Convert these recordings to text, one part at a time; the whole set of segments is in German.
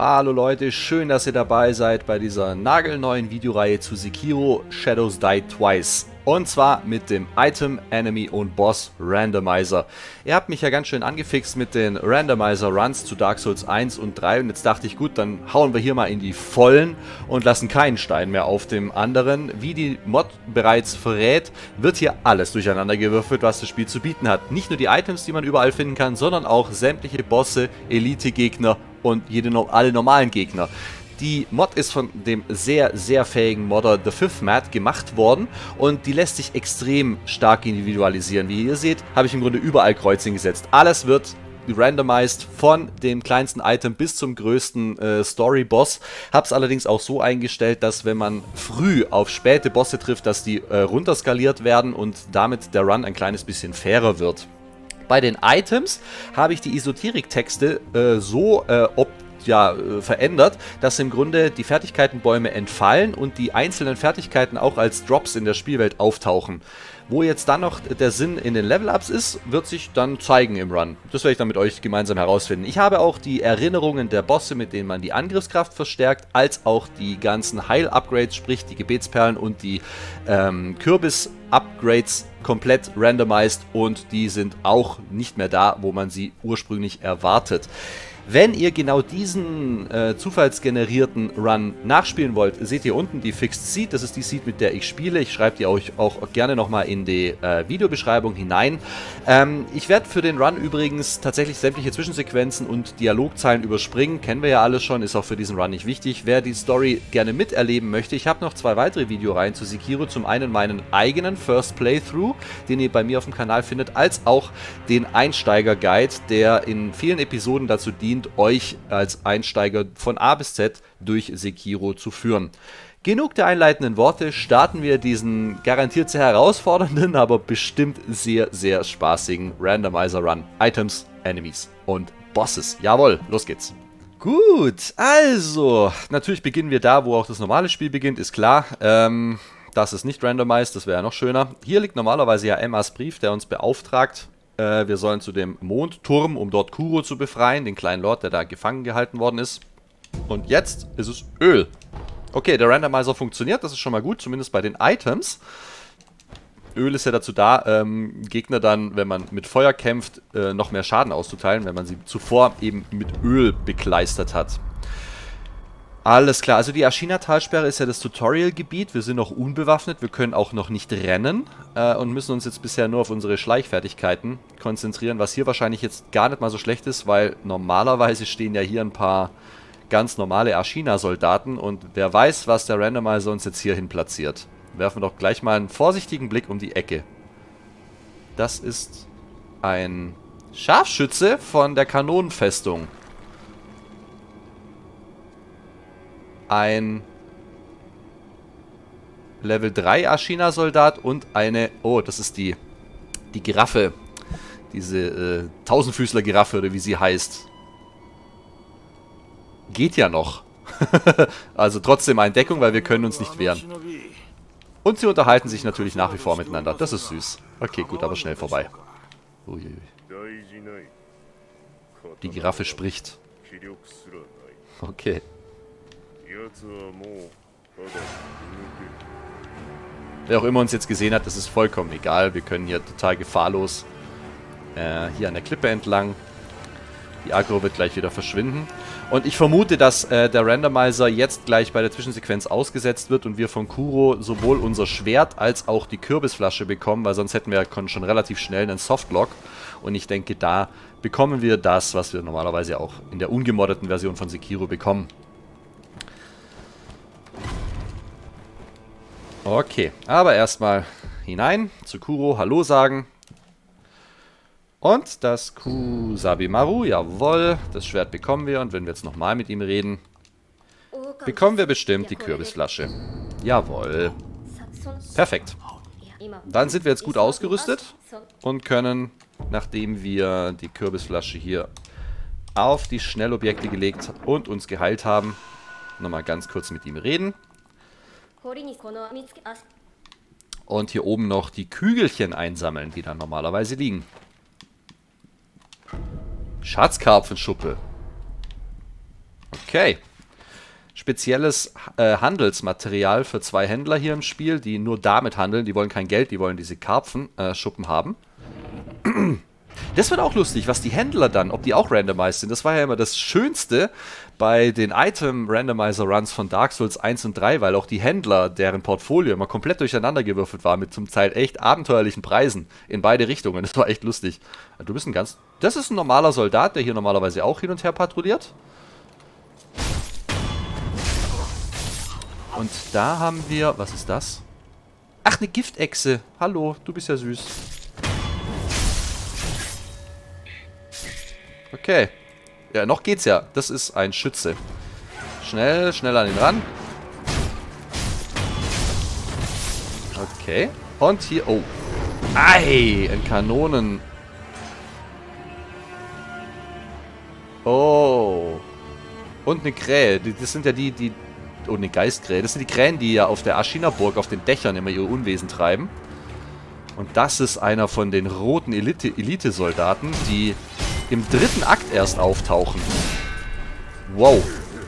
Hallo Leute, schön, dass ihr dabei seid bei dieser nagelneuen Videoreihe zu Sekiro Shadows Die Twice. Und zwar mit dem Item, Enemy und Boss Randomizer. Ihr habt mich ja ganz schön angefixt mit den Randomizer-Runs zu Dark Souls 1 und 3 und jetzt dachte ich, gut, dann hauen wir hier mal in die Vollen und lassen keinen Stein mehr auf dem anderen. Wie die Mod bereits verrät, wird hier alles durcheinander gewürfelt, was das Spiel zu bieten hat. Nicht nur die Items, die man überall finden kann, sondern auch sämtliche Bosse, Elite-Gegner und alle normalen Gegner. Die Mod ist von dem sehr, sehr fähigen Modder The Fifth Mat gemacht worden und die lässt sich extrem stark individualisieren. Wie ihr seht, habe ich im Grunde überall Kreuz hingesetzt. Alles wird randomized von dem kleinsten Item bis zum größten Story-Boss. Habe es allerdings auch so eingestellt, dass wenn man früh auf späte Bosse trifft, dass die runterskaliert werden und damit der Run ein kleines bisschen fairer wird. Bei den Items habe ich die Esoterik-Texte verändert, dass im Grunde die Fertigkeitenbäume entfallen und die einzelnen Fertigkeiten auch als Drops in der Spielwelt auftauchen. Wo jetzt dann noch der Sinn in den Level-Ups ist, wird sich dann zeigen im Run. Das werde ich dann mit euch gemeinsam herausfinden. Ich habe auch die Erinnerungen der Bosse, mit denen man die Angriffskraft verstärkt, als auch die ganzen Heil-Upgrades, sprich die Gebetsperlen und die Kürbis-Upgrades komplett randomized und die sind auch nicht mehr da, wo man sie ursprünglich erwartet. Wenn ihr genau diesen zufallsgenerierten Run nachspielen wollt, seht ihr unten die Fixed Seed. Das ist die Seed, mit der ich spiele. Ich schreibe die euch auch gerne nochmal in die Videobeschreibung hinein. Ich werde für den Run übrigens tatsächlich sämtliche Zwischensequenzen und Dialogzeilen überspringen. Kennen wir ja alles schon, ist auch für diesen Run nicht wichtig. Wer die Story gerne miterleben möchte, ich habe noch 2 weitere Videoreihen zu Sekiro. Zum einen meinen eigenen First Playthrough, den ihr bei mir auf dem Kanal findet, als auch den Einsteiger-Guide, der in vielen Episoden dazu dient, euch als Einsteiger von A bis Z durch Sekiro zu führen. Genug der einleitenden Worte, starten wir diesen garantiert sehr herausfordernden, aber bestimmt sehr, sehr spaßigen Randomizer-Run. Items, Enemies und Bosses. Jawohl, los geht's. Gut, also, natürlich beginnen wir da, wo auch das normale Spiel beginnt, ist klar. Das ist nicht randomized, das wäre ja noch schöner. Hier liegt normalerweise ja Emmas Brief, der uns beauftragt, wir sollen zu dem Mondturm, um dort Kuro zu befreien, den kleinen Lord, der da gefangen gehalten worden ist. Und jetzt ist es Öl. Okay, der Randomizer funktioniert, das ist schon mal gut, zumindest bei den Items. Öl ist ja dazu da, Gegner dann, wenn man mit Feuer kämpft, noch mehr Schaden auszuteilen, wenn man sie zuvor eben mit Öl bekleistert hat. Alles klar, also die Ashina-Talsperre ist ja das Tutorial-Gebiet. Wir sind noch unbewaffnet, wir können auch noch nicht rennen und müssen uns jetzt bisher nur auf unsere Schleichfertigkeiten konzentrieren, was hier wahrscheinlich jetzt gar nicht mal so schlecht ist, weil normalerweise stehen ja hier ein paar ganz normale Ashina-Soldaten und wer weiß, was der Randomizer uns jetzt hierhin platziert. Werfen wir doch gleich mal einen vorsichtigen Blick um die Ecke. Das ist ein Scharfschütze von der Kanonenfestung. Ein Level 3 Ashina-Soldat und eine... Oh, das ist die Giraffe. Diese Tausendfüßler-Giraffe, oder wie sie heißt. Geht ja noch. Also trotzdem eine Deckung, weil wir können uns nicht wehren. Und sie unterhalten sich natürlich nach wie vor miteinander. Das ist süß. Okay, gut, aber schnell vorbei. Uiuiui. Die Giraffe spricht. Okay. Wer auch immer uns jetzt gesehen hat, das ist vollkommen egal. Wir können hier total gefahrlos hier an der Klippe entlang. Die Aggro wird gleich wieder verschwinden. Und ich vermute, dass der Randomizer jetzt gleich bei der Zwischensequenz ausgesetzt wird und wir von Kuro sowohl unser Schwert als auch die Kürbisflasche bekommen, weil sonst hätten wir schon relativ schnell einen Softlock. Und ich denke, da bekommen wir das, was wir normalerweise auch in der ungemoddeten Version von Sekiro bekommen. Okay, aber erstmal hinein zu Kuro, Hallo sagen. Und das Kusabimaru, jawohl, das Schwert bekommen wir. Und wenn wir jetzt nochmal mit ihm reden, bekommen wir bestimmt die Kürbisflasche. Jawohl. Perfekt. Dann sind wir jetzt gut ausgerüstet und können, nachdem wir die Kürbisflasche hier auf die Schnellobjekte gelegt und uns geheilt haben, nochmal ganz kurz mit ihm reden. Und hier oben noch die Kügelchen einsammeln, die dann normalerweise liegen. Schatzkarpfenschuppe. Okay. Spezielles Handelsmaterial für 2 Händler hier im Spiel, die nur damit handeln. Die wollen kein Geld, die wollen diese Karpfen-Schuppen haben. Das wird auch lustig, was die Händler dann, ob die auch randomized sind. Das war ja immer das Schönste bei den Item-Randomizer-Runs von Dark Souls 1 und 3, weil auch die Händler, deren Portfolio immer komplett durcheinandergewürfelt war, mit zum Teil echt abenteuerlichen Preisen in beide Richtungen. Das war echt lustig. Du bist das ist ein normaler Soldat, der hier normalerweise auch hin und her patrouilliert. Und da haben wir, was ist das? Ach, eine Giftechse. Hallo, du bist ja süß. Okay. Ja, noch geht's ja. Das ist ein Schütze. Schnell, schnell an ihn ran. Okay. Und hier, oh. Ei, ein Kanonen. Oh. Und eine Krähe. Das sind ja die... Oh, eine Geistkrähe. Das sind die Krähen, die ja auf der Aschina-Burg auf den Dächern immer ihre Unwesen treiben. Und das ist einer von den roten Elite-Soldaten, die im 3. Akt erst auftauchen. Wow.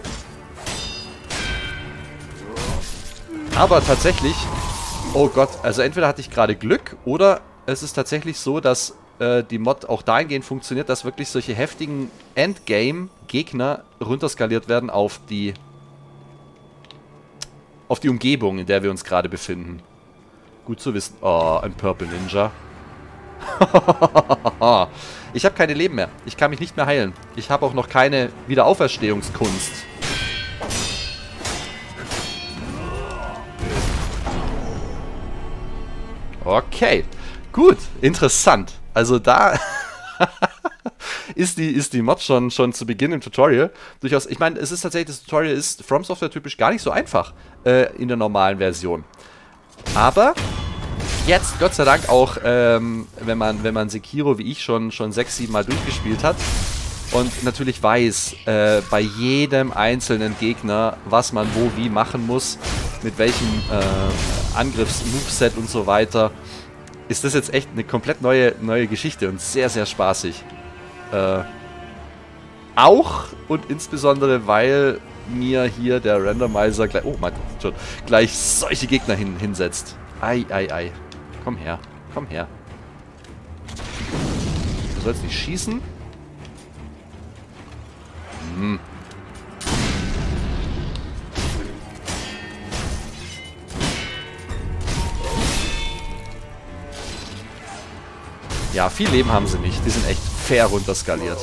Aber tatsächlich... Oh Gott, also entweder hatte ich gerade Glück oder es ist tatsächlich so, dass die Mod auch dahingehend funktioniert, dass wirklich solche heftigen Endgame-Gegner runterskaliert werden auf die Umgebung, in der wir uns gerade befinden. Gut zu wissen. Oh, ein Purple Ninja. Ich habe keine Leben mehr. Ich kann mich nicht mehr heilen. Ich habe auch noch keine Wiederauferstehungskunst. Okay. Gut. Interessant. Also da ist die Mod schon zu Beginn im Tutorial durchaus... Ich meine, es ist tatsächlich, das Tutorial ist From Software typisch gar nicht so einfach in der normalen Version. Aber jetzt, Gott sei Dank, auch wenn man Sekiro wie ich schon 6-7 Mal durchgespielt hat und natürlich weiß, bei jedem einzelnen Gegner, was man wo wie machen muss, mit welchem Angriffs-Moveset und so weiter, ist das jetzt echt eine komplett neue Geschichte und sehr, sehr spaßig. Auch und insbesondere, weil mir hier der Randomizer gleich... Oh mein Gott, schon gleich solche Gegner hinsetzt. Ei, ei, ei. Komm her. Komm her. Du sollst nicht schießen. Hm. Ja, viel Leben haben sie nicht. Die sind echt fair runterskaliert.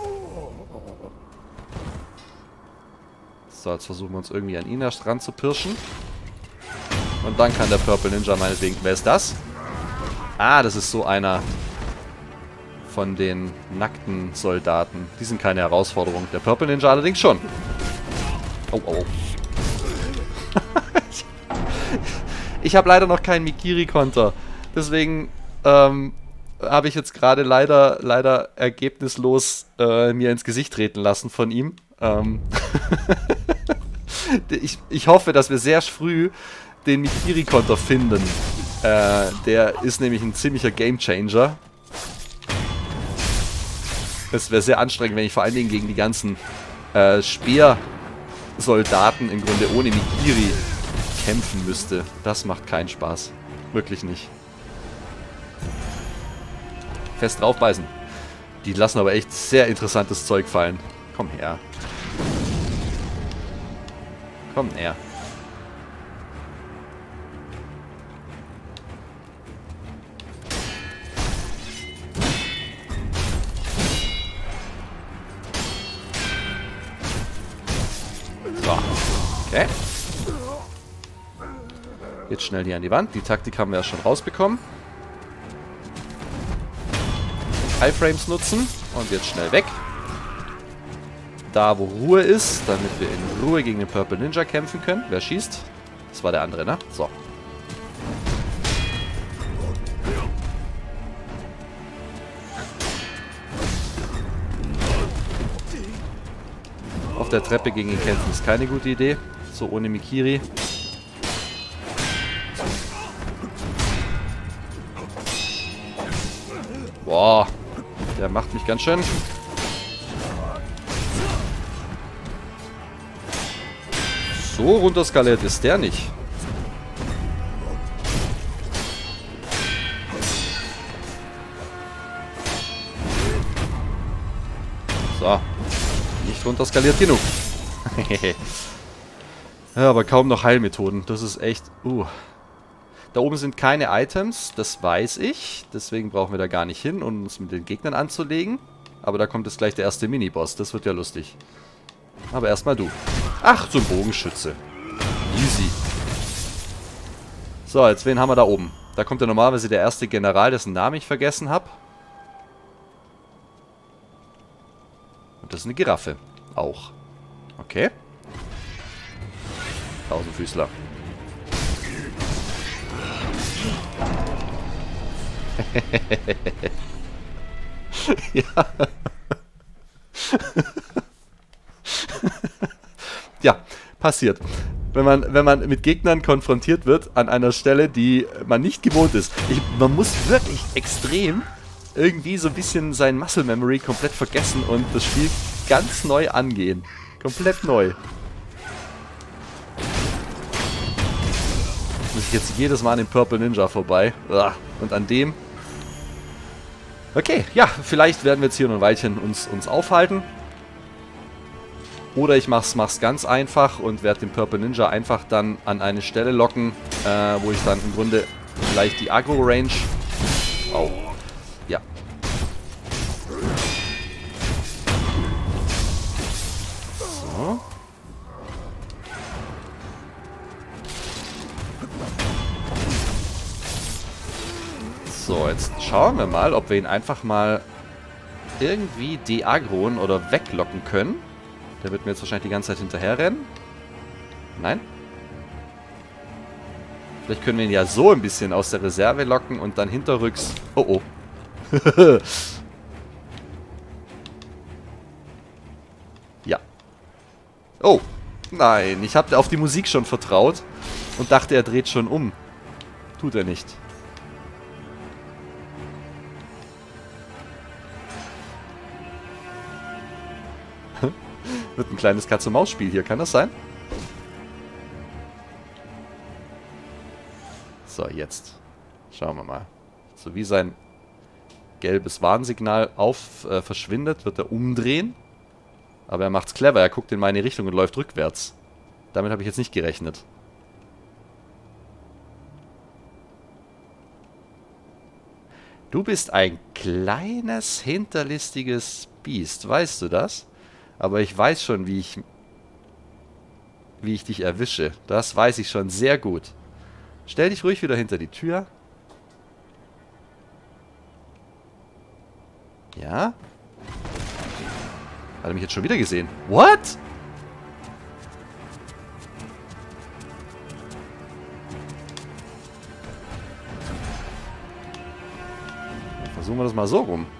So, jetzt versuchen wir uns irgendwie an ihn erst ran zu pirschen. Und dann kann der Purple Ninja meinetwegen... Wer ist das? Ah, das ist so einer von den nackten Soldaten. Die sind keine Herausforderung. Der Purple Ninja allerdings schon. Oh, oh. Ich habe leider noch keinen Mikiri-Konter. Deswegen habe ich jetzt gerade leider ergebnislos mir ins Gesicht treten lassen von ihm. Ich hoffe, dass wir sehr früh den Mikiri-Konter finden. Der ist nämlich ein ziemlicher Gamechanger. Es wäre sehr anstrengend, wenn ich vor allen Dingen gegen die ganzen Speersoldaten im Grunde ohne Mikiri kämpfen müsste. Das macht keinen Spaß. Wirklich nicht. Fest draufbeißen. Die lassen aber echt sehr interessantes Zeug fallen. Komm her. Komm her. So. Okay. Jetzt schnell hier an die Wand. Die Taktik haben wir ja schon rausbekommen. Iframes nutzen. Und jetzt schnell weg. Da, wo Ruhe ist, damit wir in Ruhe gegen den Purple Ninja kämpfen können. Wer schießt? Das war der andere, ne? So. Auf der Treppe gegen ihn kämpfen ist keine gute Idee. So ohne Mikiri. Boah. Der macht mich ganz schön. So runterskaliert ist der nicht. So. Nicht runterskaliert genug. Ja, aber kaum noch Heilmethoden. Das ist echt... Da oben sind keine Items, das weiß ich. Deswegen brauchen wir da gar nicht hin, um uns mit den Gegnern anzulegen. Aber da kommt jetzt gleich der erste Miniboss. Das wird ja lustig. Aber erstmal du. Ach, so ein Bogenschütze. Easy. So, jetzt wen haben wir da oben? Da kommt ja normalerweise der erste General, dessen Namen ich vergessen habe. Und das ist eine Giraffe. Auch. Okay. Tausendfüßler. Ja. Ja, passiert. Wenn man mit Gegnern konfrontiert wird an einer Stelle, die man nicht gewohnt ist. Man muss wirklich extrem irgendwie so ein bisschen sein Muscle Memory komplett vergessen und das Spiel ganz neu angehen. Komplett neu. Muss ich jetzt jedes Mal an dem Purple Ninja vorbei. Und an dem. Okay, ja, vielleicht werden wir jetzt hier noch ein Weilchen uns aufhalten. Oder ich mach's ganz einfach und werde den Purple Ninja einfach dann an eine Stelle locken, wo ich dann im Grunde vielleicht die Agro-Range... Oh. Ja. So. So, jetzt schauen wir mal, ob wir ihn einfach mal irgendwie deagroen oder weglocken können. Der wird mir jetzt wahrscheinlich die ganze Zeit hinterher rennen. Nein? Vielleicht können wir ihn ja so ein bisschen aus der Reserve locken und dann hinterrücks... Oh, oh. Ja. Oh. Nein, ich habe auf die Musik schon vertraut und dachte, er dreht schon um. Tut er nicht. Wird ein kleines Katz-und-Maus-Spiel hier, kann das sein? So, jetzt. Schauen wir mal. So wie sein gelbes Warnsignal verschwindet, wird er umdrehen. Aber er macht's clever, er guckt in meine Richtung und läuft rückwärts. Damit habe ich jetzt nicht gerechnet. Du bist ein kleines, hinterlistiges Biest, weißt du das? Aber ich weiß schon, wie ich dich erwische. Das weiß ich schon sehr gut. Stell dich ruhig wieder hinter die Tür. Ja? Hat er mich jetzt schon wieder gesehen? What? Versuchen wir das mal so rum.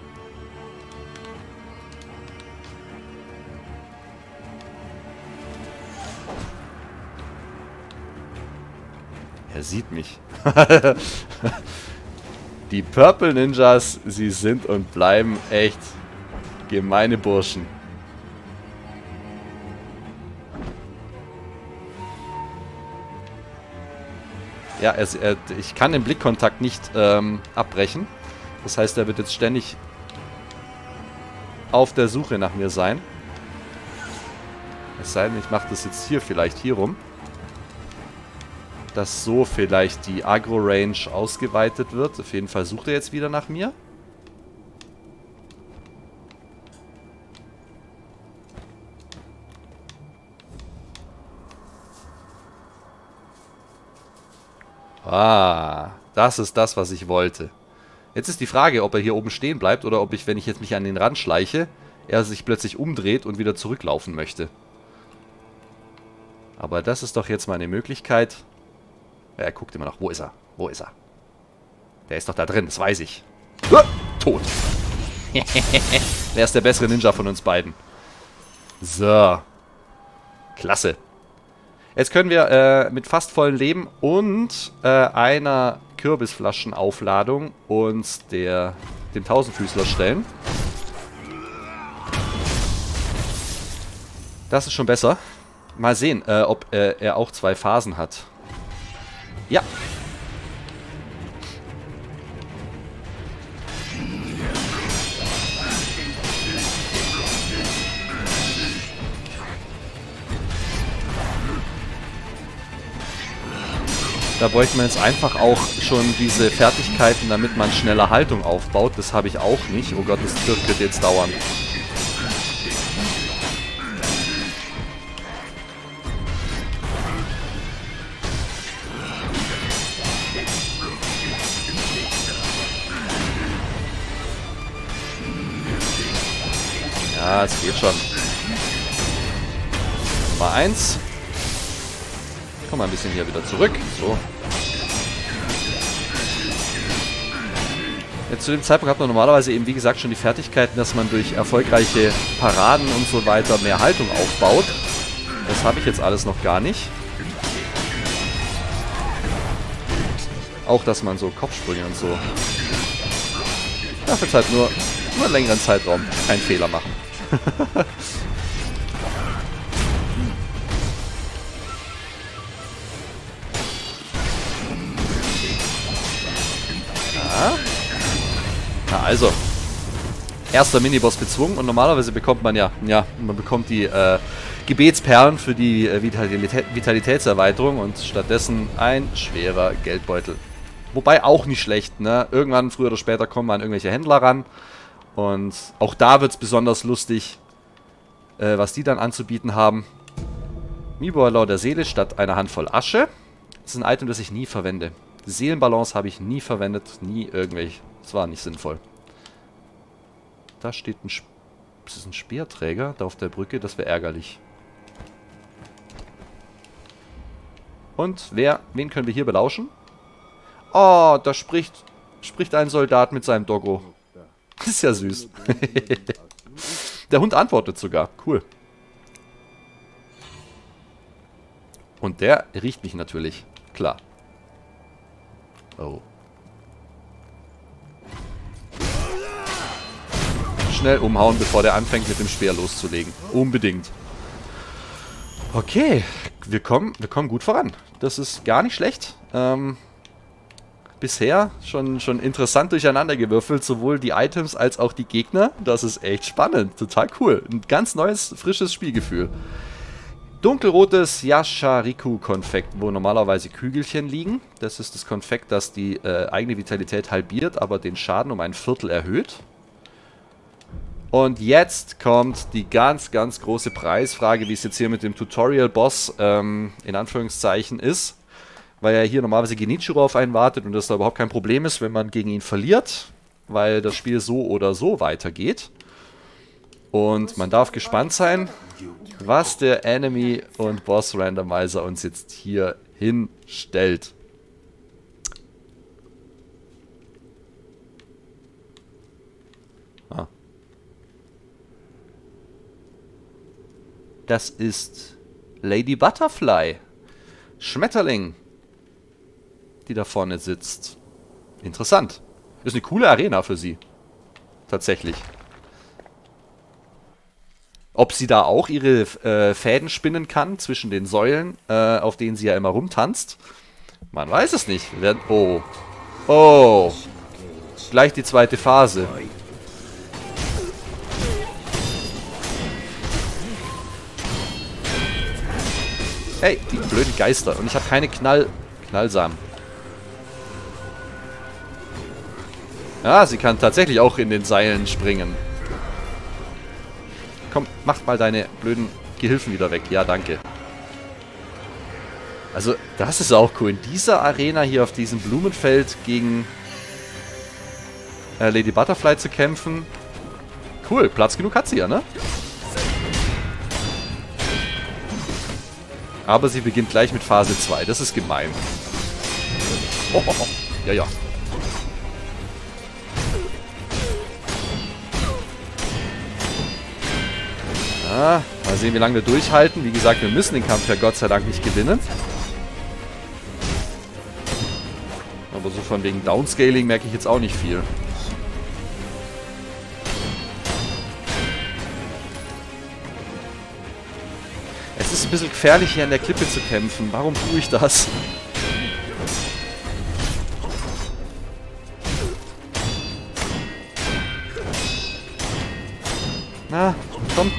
Er sieht mich. Die Purple Ninjas, sie sind und bleiben echt gemeine Burschen. Ja, ich kann den Blickkontakt nicht abbrechen. Das heißt, er wird jetzt ständig auf der Suche nach mir sein. Es sei denn, ich mache das jetzt hier vielleicht hier rum. Dass so vielleicht die Agro-Range ausgeweitet wird. Auf jeden Fall sucht er jetzt wieder nach mir. Ah, das ist das, was ich wollte. Jetzt ist die Frage, ob er hier oben stehen bleibt oder ob ich, wenn ich jetzt mich an den Rand schleiche, er sich plötzlich umdreht und wieder zurücklaufen möchte. Aber das ist doch jetzt mal eine Möglichkeit. Ja, er guckt immer noch. Wo ist er? Wo ist er? Der ist doch da drin, das weiß ich. Tot. Wer ist der bessere Ninja von uns beiden? So. Klasse. Jetzt können wir mit fast vollem Leben und einer Kürbisflaschenaufladung uns dem Tausendfüßler stellen. Das ist schon besser. Mal sehen, ob er auch 2 Phasen hat. Ja. Da bräuchte man jetzt einfach auch schon diese Fertigkeiten, damit man schneller Haltung aufbaut. Das habe ich auch nicht. Oh Gott, das wird jetzt dauern. Ja, es geht schon. Nummer 1. Komm mal ein bisschen hier wieder zurück. So. Jetzt zu dem Zeitpunkt hat man normalerweise eben, wie gesagt, schon die Fertigkeiten, dass man durch erfolgreiche Paraden und so weiter mehr Haltung aufbaut. Das habe ich jetzt alles noch gar nicht. Auch, dass man so Kopfsprünge und so. Darf jetzt halt nur einen längeren Zeitraum keinen Fehler machen. Na also, erster Miniboss bezwungen und normalerweise bekommt man man bekommt die Gebetsperlen für die Vitalitätserweiterung und stattdessen ein schwerer Geldbeutel. Wobei auch nicht schlecht, ne? Irgendwann, früher oder später, kommen wir an irgendwelche Händler ran und auch da wird es besonders lustig, was die dann anzubieten haben. Miboiler der Seele statt einer Handvoll Asche. Das ist ein Item, das ich nie verwende. Seelenbalance habe ich nie verwendet, nie irgendwelche. Das war nicht sinnvoll. Da steht ein... Ist das ein Speerträger da auf der Brücke? Das wäre ärgerlich. Und wen können wir hier belauschen? Oh, da spricht ein Soldat mit seinem Doggo. Das ist ja süß. Der Hund antwortet sogar. Cool. Und der riecht mich natürlich. Klar. Oh. Schnell umhauen, bevor der anfängt mit dem Speer loszulegen. Unbedingt. Okay, wir kommen gut voran. Das ist gar nicht schlecht. Bisher schon interessant durcheinandergewürfelt, sowohl die Items als auch die Gegner. Das ist echt spannend, total cool. Ein ganz neues, frisches Spielgefühl. Dunkelrotes Yashariku-Konfekt, wo normalerweise Kügelchen liegen. Das ist das Konfekt, das die eigene Vitalität halbiert, aber den Schaden um ein Viertel erhöht. Und jetzt kommt die ganz, ganz große Preisfrage, wie es jetzt hier mit dem Tutorial-Boss in Anführungszeichen ist. Weil ja hier normalerweise Genichiro auf einen wartet und das da überhaupt kein Problem ist, wenn man gegen ihn verliert. Weil das Spiel so oder so weitergeht. Und man darf gespannt sein, was der Enemy- und Boss-Randomizer uns jetzt hier hinstellt. Ah. Das ist Lady Butterfly. Schmetterling, die da vorne sitzt. Interessant. Ist eine coole Arena für sie. Tatsächlich. Ob sie da auch ihre Fäden spinnen kann zwischen den Säulen, auf denen sie ja immer rumtanzt. Man weiß es nicht. Oh. Oh. Gleich die zweite Phase. Hey, die blöden Geister. Und ich habe keine Knallsamen. Ja, sie kann tatsächlich auch in den Seilen springen. Komm, mach mal deine blöden Gehilfen wieder weg. Ja, danke. Also, das ist auch cool. In dieser Arena hier auf diesem Blumenfeld gegen Lady Butterfly zu kämpfen. Cool, Platz genug hat sie ja, ne? Aber sie beginnt gleich mit Phase 2. Das ist gemein. Oh, oh, oh. Ja, ja. Ja, mal sehen, wie lange wir durchhalten. Wie gesagt, wir müssen den Kampf ja Gott sei Dank nicht gewinnen. Aber so von wegen Downscaling merke ich jetzt auch nicht viel. Es Es ist ein bisschen gefährlich, hier an der Klippe zu kämpfen. Warum tue ich das? Na, komm.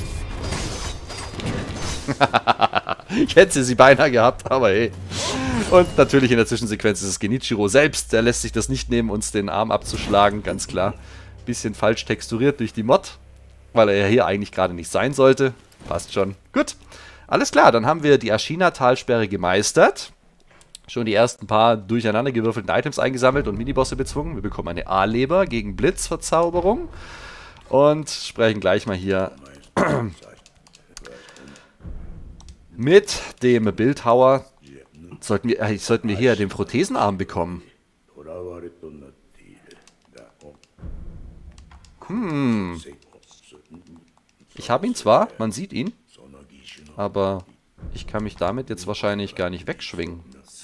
Ich hätte sie beinahe gehabt, aber hey. Und natürlich in der Zwischensequenz ist es Genichiro selbst. Der lässt sich das nicht nehmen, uns den Arm abzuschlagen, ganz klar. Bisschen falsch texturiert durch die Mod, weil er ja hier eigentlich gerade nicht sein sollte. Passt schon. Gut. Alles klar, dann haben wir die Ashina-Talsperre gemeistert. Schon die ersten paar durcheinandergewürfelten Items eingesammelt und Minibosse bezwungen. Wir bekommen eine A-Leber gegen Blitzverzauberung. Und sprechen gleich mal hier mit dem Bildhauer. Sollten wir hier den Prothesenarm bekommen. Ich habe ihn zwar, man sieht ihn, aber ich kann mich damit jetzt wahrscheinlich gar nicht wegschwingen.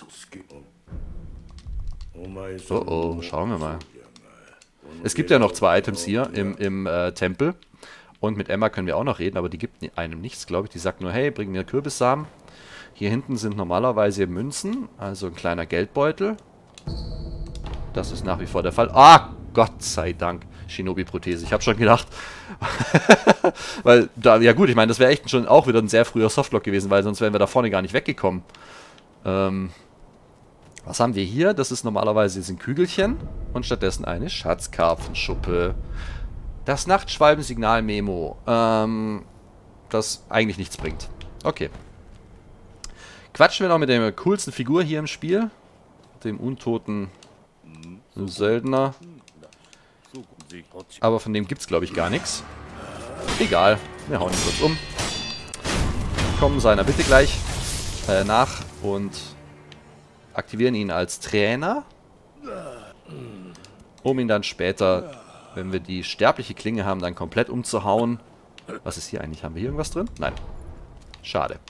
Oh oh, schauen wir mal. Es gibt ja noch 2 Items hier im Tempel. Und mit Emma können wir auch noch reden, aber die gibt einem nichts, glaube ich. Die sagt nur, hey, bring mir Kürbissamen. Hier hinten sind normalerweise Münzen, also ein kleiner Geldbeutel. Das ist nach wie vor der Fall. Ah, Gott sei Dank. Shinobi-Prothese. Ich habe schon gedacht. Weil, da, ja gut, ich meine, das wäre echt schon auch wieder ein sehr früher Softlock gewesen, weil sonst wären wir da vorne gar nicht weggekommen. Was haben wir hier? Das ist normalerweise ein Kügelchen und stattdessen eine Schatzkarpfenschuppe. Das Nachtschwalben-Signal-Memo, das eigentlich nichts bringt. Okay. Quatschen wir noch mit der coolsten Figur hier im Spiel. Dem untoten Söldner. Aber von dem gibt es, glaube ich, gar nichts. Egal, wir hauen ihn kurz um. Kommen seiner Bitte gleich nach und aktivieren ihn als Trainer. Um ihn dann später, wenn wir die sterbliche Klinge haben, dann komplett umzuhauen. Was ist hier eigentlich? Haben wir hier irgendwas drin? Nein. Schade.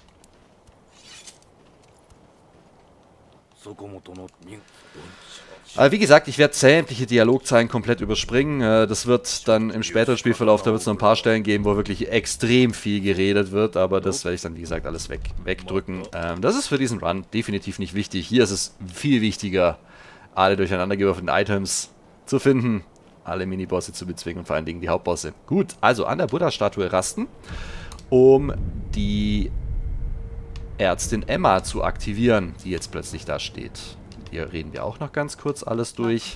Aber wie gesagt, ich werde sämtliche Dialogzeilen komplett überspringen. Das wird dann im späteren Spielverlauf, da wird es noch ein paar Stellen geben, wo wirklich extrem viel geredet wird. Aber das werde ich dann, wie gesagt, alles wegdrücken. Das ist für diesen Run definitiv nicht wichtig. Hier ist es viel wichtiger, alle durcheinandergewürfelten Items zu finden, alle Minibosse zu bezwingen und vor allen Dingen die Hauptbosse. Gut, also an der Buddha-Statue rasten, um die Ärztin Emma zu aktivieren, die jetzt plötzlich da steht. Hier reden wir auch noch ganz kurz alles durch.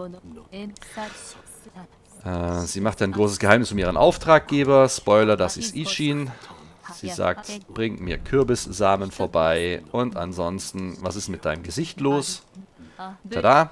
Sie macht ein großes Geheimnis um ihren Auftraggeber. Spoiler, das ist Ishin. Sie sagt, bringt mir Kürbissamen vorbei. Und ansonsten, was ist mit deinem Gesicht los? Tada!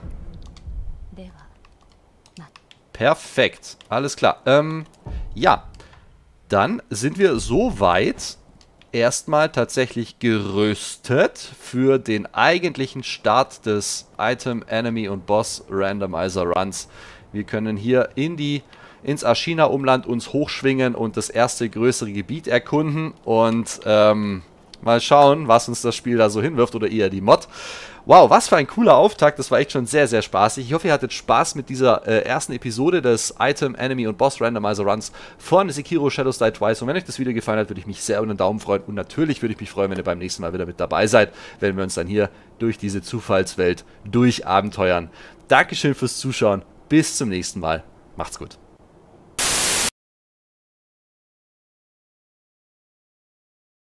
Perfekt, alles klar. Ja, dann sind wir soweit erstmal tatsächlich gerüstet für den eigentlichen Start des Item, Enemy und Boss Randomizer Runs. Wir können hier ins Ashina-Umland uns hochschwingen und das erste größere Gebiet erkunden und mal schauen, was uns das Spiel da so hinwirft oder eher die Mod. Wow, was für ein cooler Auftakt, das war echt schon sehr, sehr spaßig. Ich hoffe, ihr hattet Spaß mit dieser ersten Episode des Item, Enemy und Boss Randomizer Runs von Sekiro Shadows Die Twice. Und wenn euch das Video gefallen hat, würde ich mich sehr über einen Daumen freuen. Und natürlich würde ich mich freuen, wenn ihr beim nächsten Mal wieder mit dabei seid, wenn wir uns dann hier durch diese Zufallswelt durchabenteuern. Dankeschön fürs Zuschauen, bis zum nächsten Mal. Macht's gut.